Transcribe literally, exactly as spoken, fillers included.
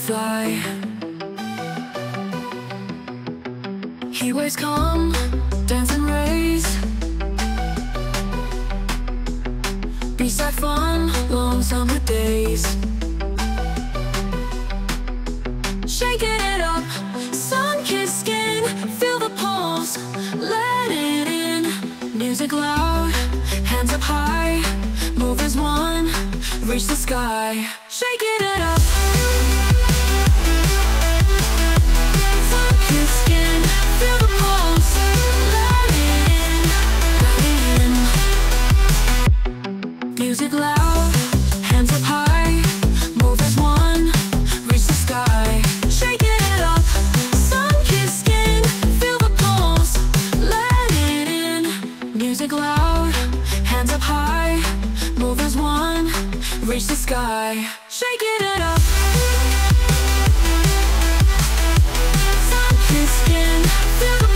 fly. He waves come, dancing rays. Beside fun, long summer days. Shaking it up, sun-kissed skin. Feel the pulse, let it in. Music loud, hands up high. Move as one, reach the sky. Shaking it up. Sun-kissed skin, feel the pulse, let it in, let it in. Music loud, hands up high. Move as one, reach the sky. Shaking it up. Sun-kissed skin, feel the pulse, let it in. Music loud, hands up high. Move as one, reach the sky. Shaking it up. Sun-kissed skin, feel the